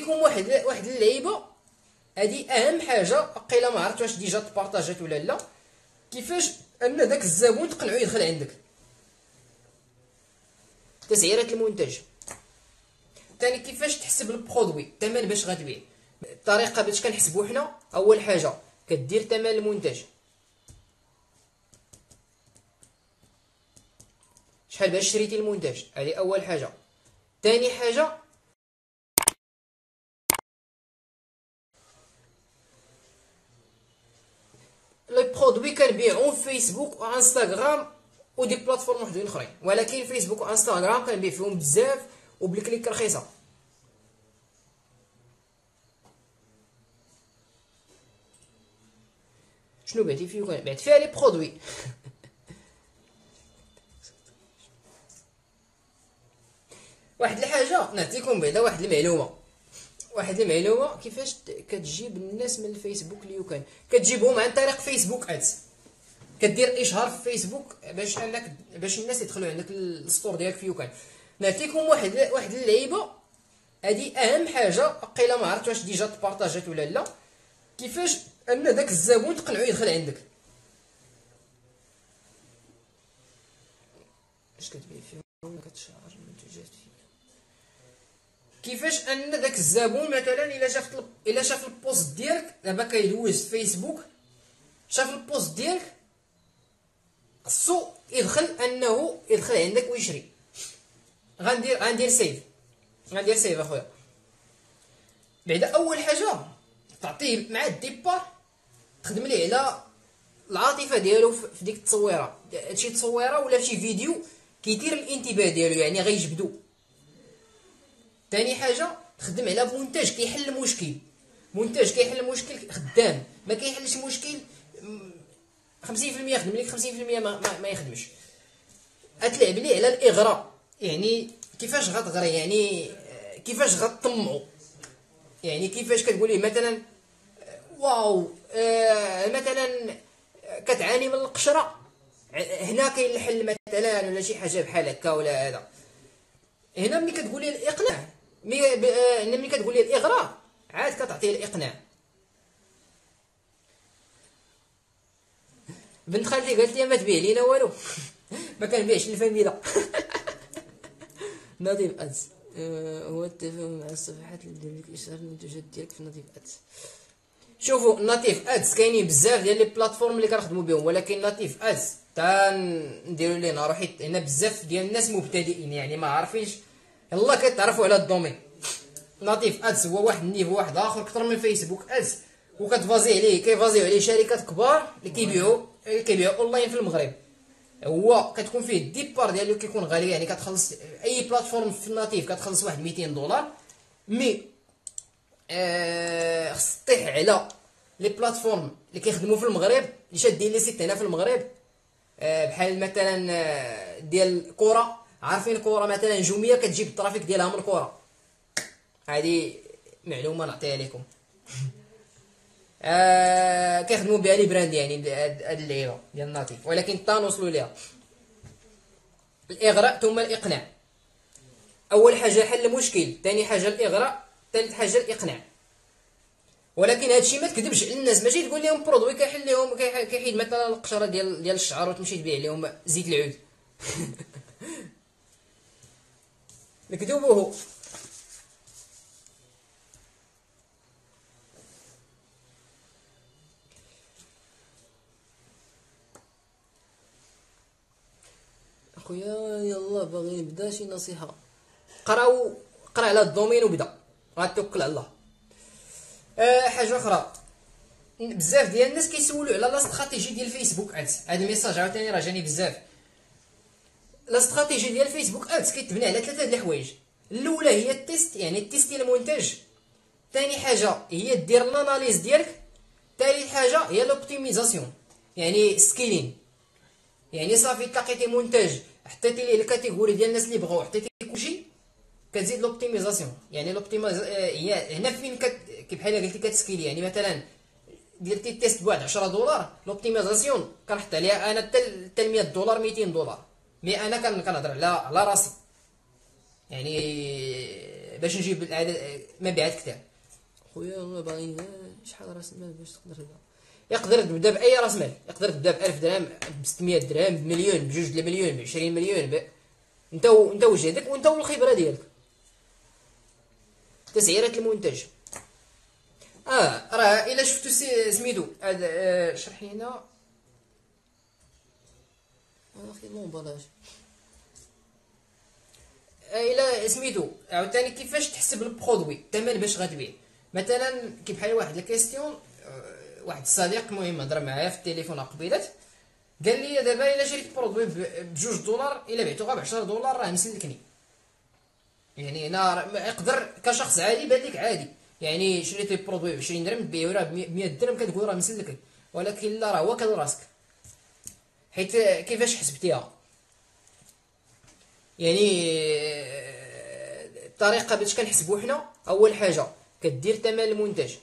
نعطيكم واحد اللعيبه. هذه اهم حاجه، قيله ما عرفت واش ديجا تبارطاجات ولا لا. كيفاش ان داك الزبون تقنعو يدخل عندك. تسعيره المنتج. ثاني كيفاش تحسب البرودوي، الثمن باش غتبيع. الطريقه باش كنحسبو حنا، اول حاجه كدير ثمن المنتج، شحال باش شريتي المنتج، هذه اول حاجه. ثاني حاجه لي برودوي كنبيعهم في فيسبوك وانستغرام ودي بلاتفورم وحدين اخرين، ولكن فيسبوك وانستغرام كنبيع فيهم بزاف وبالكليك رخيصه. شنو بعتي فيه؟ بعت فيها لي برودوي. واحد الحاجه نعطيكم بعدا واحد المعلومه كيفاش كتجيب الناس من الفيسبوك اللي كتجيبهم عن طريق فيسبوك ادز. كدير اشهار في فيسبوك باش الناس يدخلوا عندك الستور ديالك في يوكان. نعطيكم واحد اللعيبه. هذه اهم حاجه، قيله ما عرفت واش ديجا تبارطاجات ولا لا. كيفاش ان داك الزبون تقنعو يدخل عندك. اش كتبيع فيهم كتشعر المنتجات فيه. كيفاش ان داك الزبون مثلا الا شاف البوست ديالك، دابا كيدوز في فيسبوك، شاف البوست ديالك، خصو يدخل عندك ويشري. غندير سيف اخويا. بعدا اول حاجه تعطيه مع الديبار، تخدم ليه على العاطفه ديالو في ديك التصويره. شي تصويره ولا شي فيديو كيدير الانتباه ديالو، يعني غيجبدو. ثاني حاجه تخدم على منتج كيحل مشكل خدام. ما كيحلش مشكل 50% يخدم لك، 50% ما يخدمش. اتلعب ليه على الاغراء، يعني كيفاش غتغري، يعني كيفاش غتطمعو. يعني كيفاش كتقول ليه مثلا واو مثلا كتعاني من القشره، هنا كاين الحل مثلا، ولا شي حاجه بحال هكا ولا هذا. هنا ملي كتقول ليه الاقناع، ملي كتقول ليه الاغراء عاد كتعطيه الاقناع. بنت خالتي قالت لي ما تبيع لينا والو. ما كنبيعش الفاميلا. نظيف ادز هو التفاهم مع الصفحات اللي دير لك اشهار المنتجات ديالك في نظيف ادز. شوفوا ناتيف ادز كاينين بزاف ديال لي بلاتفورم اللي كنخدموا بهم، ولكن ناتيف ادز تا نديروا ليه نهار، حيت هنا بزاف ديال الناس مبتدئين يعني ما عارفينش، يلا كيتعرفوا على الدومين. ناتيف ادز هو واحد النيفو واحد اخر اكثر من فيسبوك ادز، كيفازيو عليه شركات كبار اللي كيبيعوا اونلاين في المغرب. هو كتكون فيه الديبار ديالو كيكون غالي، يعني كتخلص اي بلاتفورم في الناتيف كتخلص واحد $200. مي خص طيح على لي بلاتفورم اللي كيخدموا في المغرب، اللي شادين لي سيت هنا في المغرب، بحال مثلا ديال كره. عارفين كره مثلا جوميه كتجيب الترافيك ديالها من كره. هذه معلومه نعطيها لكم. كيخدموا بها لي براند، يعني هاد اللعيبه ديال الناتيف، ولكن تا نوصلوا ليها. الاغراء ثم الاقناع. اول حاجه حل المشكل، ثاني حاجه الاغراء، ثالث حاجه الاقناع. ولكن هادشي ما تكذبش على الناس، ماشي تقول لهم برودوي كيحل لهم كيحيد مثلا القشره ديال الشعر وتمشي تبيع لهم زيت العود. نكذبوه. اخويا يلا باغي نبدا شي نصيحه. قرا على الدومين وبدا، غتوكل على الله. حاجه اخرى، بزاف ديال الناس كيسولوا على لا استراتيجي ديال فيسبوك ادز. هذا الميساج عاوتاني راه جاني بزاف. لا استراتيجي ديال فيسبوك ادز كيتبنى على ثلاثه د الحوايج. الاولى هي التيست، يعني تيستي المنتج. ثاني حاجه هي دير الاناليز ديالك. ثالث حاجه هي الاوبتيميزاسيون، يعني سكيلين. يعني صافي لقيتي منتج، حطيتي ليه الكاتيجوري ديال الناس اللي بغاو، حطيتي كلشي، كتزيد لوبتيميزاسيون. يعني هي هنا فين بحال قلتي كتسكيلي. يعني مثلا درتي التيست بواحد $10، لوبتيميزاسيون كنحط عليها انا حتى $100 $200. مي انا كنهضر على راسي، يعني باش نجيب العدد مبيعات كتاب. خويا والله باغي شحال راس المال باش تقدر تبدا؟ يقدر تبدا باي راس مال، يقدر تبدا ب 1000 درهم، ب 600 درهم، بمليون، بجوج د المليون، ب 20 مليون، انت وجهدك وانت والخبره ديالك. تسعيره المنتج. راه الا شفتو سميتو هذا شرح لينا اخي لومبالاج. الا سميتو عاوتاني كيفاش تحسب البرودوي الثمن باش غتبيع. مثلا كي بحال واحد الكيستيون، واحد الصديق المهم هضر معايا في التليفون قبيلات، قال لي دابا الا شريت برودوي بجوج دولار الا بعتو غير ب 10 دولار راه مسلكني. يعني انا يقدر كشخص عادي بان لك عادي، يعني شريت البرودوي ب 20 درهم تبيعو راه ب 100 درهم كتقول راه مسلكك، ولكن لا، راه هو كل راسك. حيت كيفاش حسبتيها؟ يعني الطريقه باش كنحسبوا حنا، اول حاجه كدير ثمن المنتج،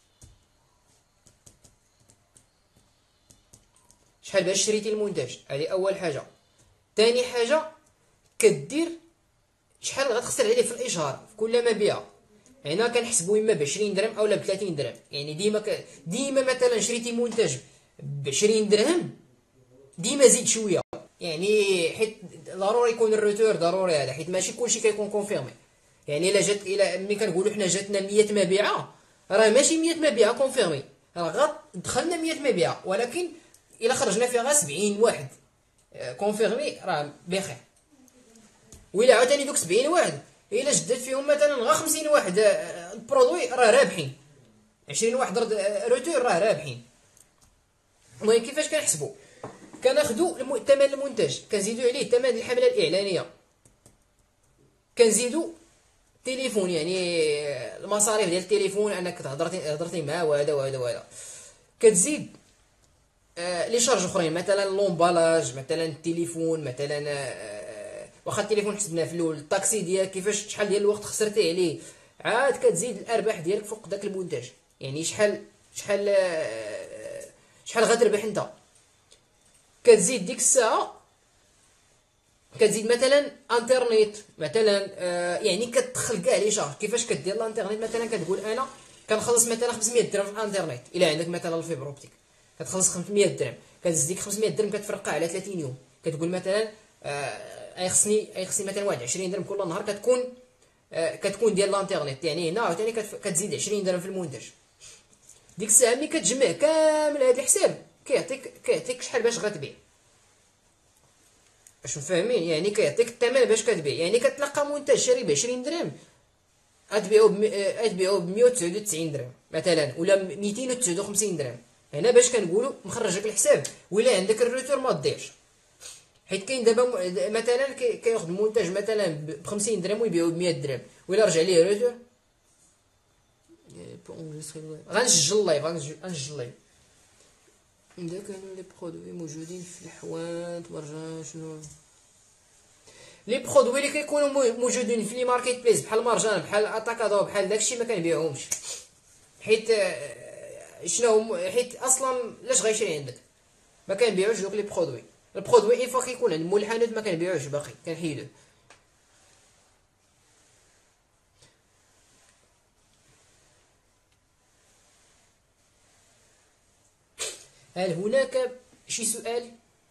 شحال باش شريتي المنتج، هذه اول حاجه. ثاني حاجه كدير شحال غتخسر عليه في الاشهار في كل مبيع. هنا كنحسبوا اما ب 20 درهم اولا ب 30 درهم. يعني ديما مثلا شريتي منتج ب 20 درهم ديما زيد شويه، يعني حيت ضروري يكون الروتور ضروري هذا، حيت ماشي كلشي كيكون كونفيرمي. يعني الا ملي كنقولوا حنا جاتنا 100 مبيعه، راه ماشي 100 مبيعه كونفيرمي، راه غير دخلنا 100 مبيعه، ولكن الا خرجنا فيها غير 70 واحد كونفيرمي راه بخير. وإلا عاوتاني دوك 70 واحد الا جدت فيهم مثلا غير 50 واحد البرودوي راه رابحين، 20 واحد روتور راه رابحين. المهم كيفاش كنحسبوا؟ كناخذوا ثمن المنتج كنزيدوا عليه ثمن الحمله الاعلانيه، كنزيدوا تليفون، يعني المصاريف ديال التليفون انك هضرتي معاه وهذا وهذا وهذا. كتزيد لي شارج اخرين، مثلا لومبالاج، مثلا التليفون، مثلا واخا التليفون حسبناه في الاول، الطاكسي ديالك كيفاش شحال ديال الوقت خسرتي عليه، عاد كتزيد الارباح ديالك فوق داك المنتج. يعني شحال غتربح انت. كتزيد ديك الساعه كتزيد مثلا انترنيت، مثلا يعني كتدخل كاع لي شارج. كيفاش كدير الانترنيت؟ مثلا كتقول انا كنخلص مثلا 500 درهم في الانترنيت، الا عندك مثلا الفيبر اوبتيك كتخلص 500 درهم، كتزيد ديك 500 درهم كتفرقها على 30 يوم. كتقول مثلا ايخصني مثلا واحد 20 درهم كل نهار كتكون ديال الانترنيت. يعني هنا عاوتاني كتزيد 20 درهم في المنتج. ديك الساعه ملي كتجمع كامل هذا الحساب كيعطيك شحال باش غتبيع. باش مفاهمين؟ يعني كيعطيك الثمن باش كتبيع. يعني كتلقى منتج شاري ب 20 درهم غتبيعو ب 199 درهم مثلا، ولا 259 درهم. هنا باش كنقولوا مخرجك الحساب، ولا عندك الروتور ما تضيعش. حيت كاين دابا مثلا كياخذ منتج مثلا ب 50 درهم ويبيعو ب 100 درهم، ولا رجع ليه روتور غنسجل لايف غنسجل لايف. إذا كانوا لي برودوي موجودين في الحوانت مرجان شنو لي برودوي اللي كيكونوا موجودين في لي ماركت بليس بحال مرجان بحال اتاكادو بحال داكشي ما كنبيعوهمش. حيت حيت اصلا لاش غيشري عندك؟ ما كنبيعوش دوك لي برودوي. البرودوي اين فوا كيكون عند مول الحانوت ما كنبيعوش باقي، كنحيدوه. هل هناك شي سؤال؟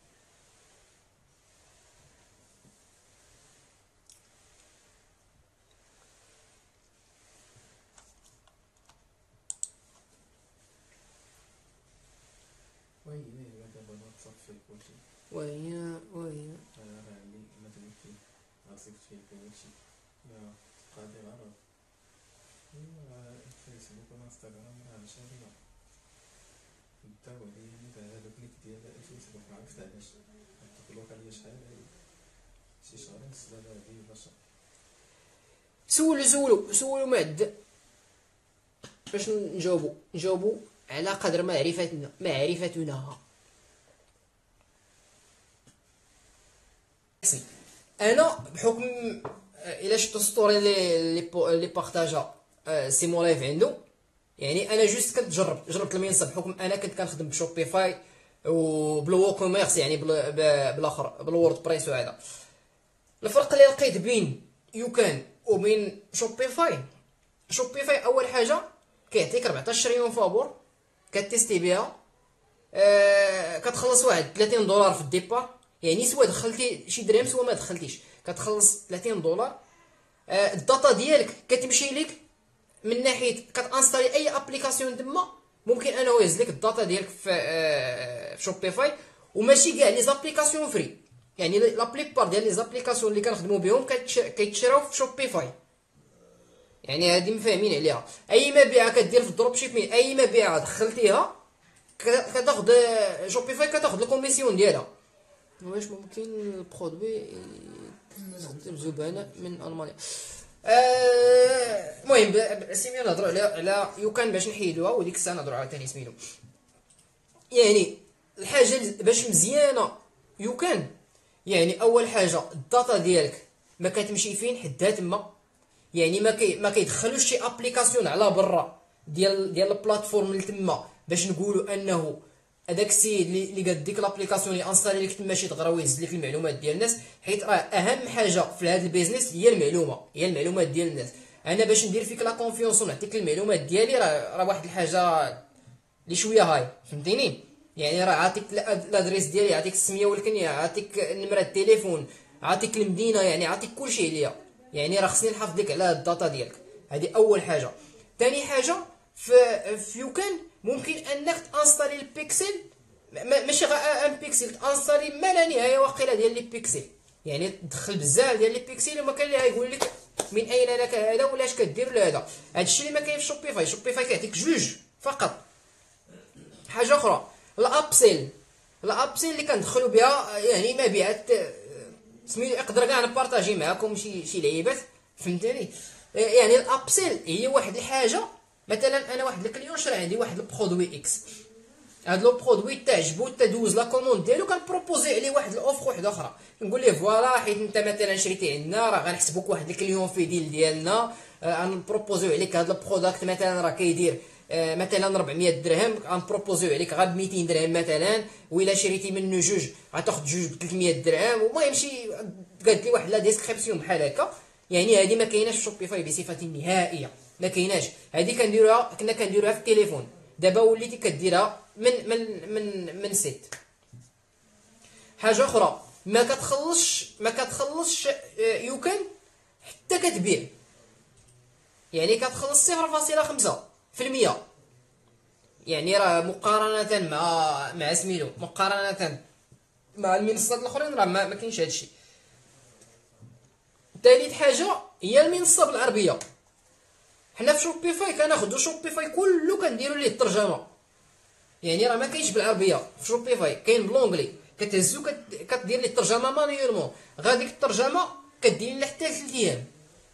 وهي سولوا معد باش نجاوبوا على قدر معرفتنا. انا بحكم الا شفتو ستوري اللي بارطاجا سيمون لايف عنده، يعني انا جوست كنت جربت المنصه بحكم انا كنت كنخدم بشوبيفاي وبلو كوميرس، يعني بالاخر بالورد بريس. وهذا الفرق اللي لقيت بين يوكان وبين شوبيفاي. شوبيفاي اول حاجه كيعطيك 14 يوم فابور كتيستي بها، كتخلص واحد 30 دولار في الديبار، يعني سوا دخلتي شي درهم سوا ما دخلتيش كتخلص 30 دولار. الداتا ديالك كتمشي لك من ناحيه كتانستالي اي ابليكاسيون تما، ممكن انه يهز لك الداتا ديالك في شوبيفاي. وماشي كاع لي زابليكاسيون فري، يعني لا بليبار ديال لي زابليكاسيون اللي كنخدموا بهم كيتشراو في شوبيفاي، يعني هادي مفاهمين عليها. اي مبيعه كدير في الدروب شيبين، اي مبيعه دخلتيها كتاخد شوبيفاي كتاخد الكوميسيون ديالها. واش ممكن البرودوي يستخدم زبناء من المانيا؟ المهم سيمي نهضروا على يوكان باش نحيدوها، وديك الساعه نهضروا على ثاني سميتو. يعني الحاجه باش مزيانه يوكان، يعني اول حاجه الداتا ديالك ما كتمشي فين حدها تما، يعني ما كيدخلوش شي ابليكاسيون على برا ديال البلاتفورم اللي تما باش نقولوا انه هذاك السيد اللي قاد ديك لابليكاسيون اللي انستالي لك تما شي دغرا ويهز لك المعلومات ديال الناس، حيت راه اهم حاجه في هذا البيزنس هي المعلومات ديال الناس. انا باش ندير فيك لا كونفيونس ونعطيك المعلومات ديالي راه واحد الحاجه اللي شويه هاي، فهمتيني؟ يعني راه عاطيك الادريس ديالي، عاطيك السميه والكنيه، عاطيك نمره التليفون، عاطيك المدينه، يعني عاطيك كلشي عليا، يعني راه خصني نحافظ لك على الداتا ديالك. هذه اول حاجه. ثاني حاجه في يوكان ممكن انك تانستالي البيكسل، ماشي غير ان بيكسل، تانستالي ما لا نهايه واقيلا ديال لي بيكسل، يعني تدخل بزاف ديال لي بيكسل وما كان اللي غايقول لك من اين لك هذا ولا اش كدير لهذا. هادشي اللي ما كاين في شوبيفاي. شوبيفاي كيعطيك جوج فقط. حاجه اخرى الابسيل اللي كندخلوا بها يعني مبيعات سميتو، نقدر كاع نبارطاجي معاكم شي لعيبات، فهمتني؟ يعني الابسيل هي واحد الحاجه، مثلا انا واحد الكليون شرا عندي واحد البرودوي اكس، هاد لو برودوي تعجبو تدوز لا كوموند ديالو، كنبروبوزي عليه واحد الاوفر واحده اخرى، نقول ليه فوالا حيت انت مثلا شريتي عندنا راه غنحسبوك واحد الكليون فيديل ديالنا، غنبروبوزيو عليك هاد البروداكت مثلا راه كيدير مثلا 400 درهم، غنبروبوزيو عليك غير ب 200 درهم مثلا، وإلا شريتي منه جوج غتاخد جوج ب 300 درهم. المهم شي قالت لي واحد لا ديسكريبسيون بحال هكا. يعني هذه ما كايناش في شوبيفاي بصفه نهائيه، ما كايناش. هذه كنا كنديروها في التليفون، دابا وليتي كديرها من سيت. حاجه اخرى ما كتخلصش يوكان حتى كتبيع، يعني كتخلص 0.5%، يعني راه مقارنه مع سميتو، مقارنه مع المنصات الاخرين راه ما كاينش هادشي. ثالث حاجه هي المنصه بالعربيه. حنا في شوبيفاي كناخدو شوبيفاي كله كنديرو ليه الترجمه، يعني راه ما كاينش بالعربيه في شوبيفاي، كاين بالونجلي، كتهزو كدير ليه الترجمه مانيولمون، غاديك الترجمه كدير لها حتى 3 ايام.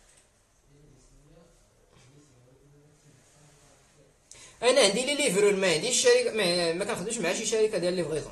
انا عندي لي ليفرور، ما عنديش شركه، ما كنخدمش مع شي شركه ديال ليفغيزون.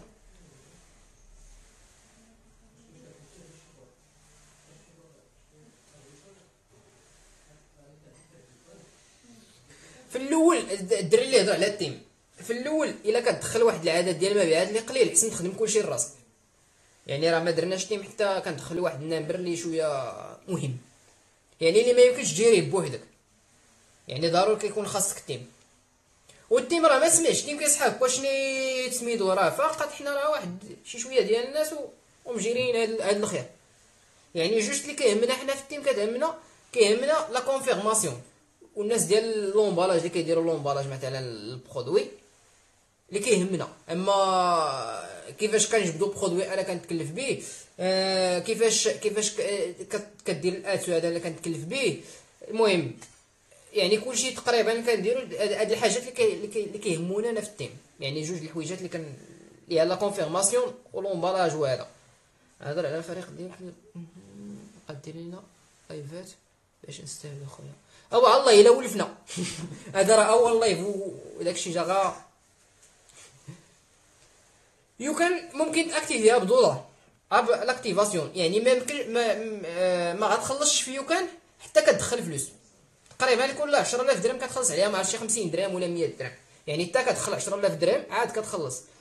في الاول الدري اللي هضر على التيم، في الاول الا كتدخل واحد العدد ديال المبيعات اللي قليل حسن تخدم كلشي لراسك، يعني راه ما درناش تيم حتى كندخل واحد النمبر اللي شويه مهم، يعني اللي ما يمكنش تجيريه بوحدك، يعني ضروري كيكون خاصك تيم. والتيم راه ما سمعش تيم كيسحابك واش سميتو، راه فقط حنا راه واحد شي شويه ديال الناس ومجيرين هاد الخير. يعني جوج اللي كيهمنا حنا في التيم كيهمنا لا كونفيرماسيون، والناس ديال لومبالاج اللي كيديروا لومبالاج مثلا البرودوي اللي كيهمنا. اما كيفاش كنجبدو برودوي انا كنتكلف به، كيفاش كدير الاتو هذا اللي كنتكلف به، المهم يعني كلشي تقريبا كنديروا هاد الحاجات اللي كيهمونا انا في التيم، يعني جوج الحويجات اللي هي لا كونفيرماسيون ولومبالاج. وهذا هضر على الفريق ديالك قدير لنا لايفات باش نستاهلوا خويا. او الله الا ولفنا هذا راه اول لايف وداكشي جا غا يمكن ممكن تاكتيفيها بدولار اب لاكتيفاسيون، يعني ما يمكن ما غتخلصش في يوكان حتى كتدخل فلوس، تقريبا كل 10000 درهم كتخلص عليها، ما عرفتش 50 درهم ولا 100 درهم، يعني حتى كتدخل 10000 درهم عاد كتخلص.